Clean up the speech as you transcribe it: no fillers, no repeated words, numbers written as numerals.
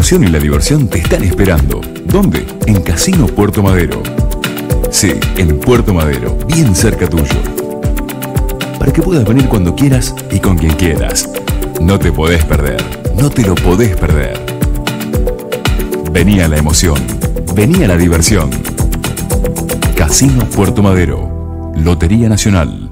emoción y la diversión te están esperando. ¿Dónde? En Casino Puerto Madero. Sí, en Puerto Madero, bien cerca tuyo. Para que puedas venir cuando quieras y con quien quieras. No te podés perder, no te lo podés perder. Vení a la emoción, vení a la diversión. Casino Puerto Madero, Lotería Nacional.